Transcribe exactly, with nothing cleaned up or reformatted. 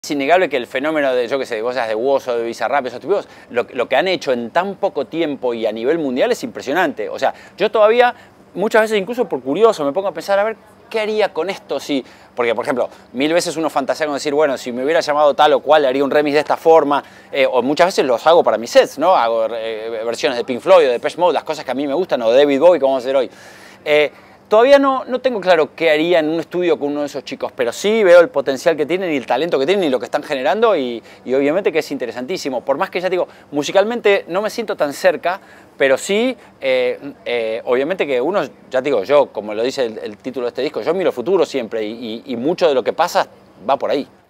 Es innegable que el fenómeno de, yo qué sé, de cosas de Woz o de Bizarrap, esos tipos, lo, lo que han hecho en tan poco tiempo y a nivel mundial es impresionante. O sea, yo todavía, muchas veces incluso por curioso, me pongo a pensar, a ver, ¿qué haría con esto si...? Porque, por ejemplo, mil veces uno fantasea con decir, bueno, si me hubiera llamado tal o cual, haría un remix de esta forma, eh, o muchas veces los hago para mis sets, ¿no? Hago eh, versiones de Pink Floyd o de Depeche Mode, las cosas que a mí me gustan, o de David Bowie, como vamos a hacer hoy. Eh, Todavía no, no tengo claro qué haría en un estudio con uno de esos chicos, pero sí veo el potencial que tienen y el talento que tienen y lo que están generando y, y obviamente que es interesantísimo. Por más que ya digo, musicalmente no me siento tan cerca, pero sí, eh, eh, obviamente que uno, ya digo, yo, como lo dice el, el título de este disco, yo miro el futuro siempre y, y, y mucho de lo que pasa va por ahí.